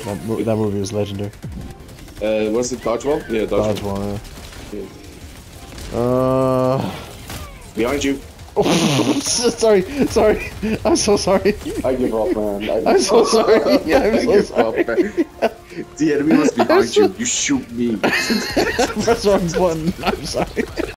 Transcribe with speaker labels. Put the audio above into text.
Speaker 1: That movie was legendary.
Speaker 2: What's it, Dodgeball? Yeah, Dodgeball.
Speaker 1: Dodgeball, yeah.
Speaker 2: Behind you.
Speaker 1: sorry. I'm so sorry.
Speaker 2: I give up, man.
Speaker 1: I'm so sorry. I'm so sorry.
Speaker 2: The enemy was behind you. You shoot me.
Speaker 1: Press wrong button. I'm sorry.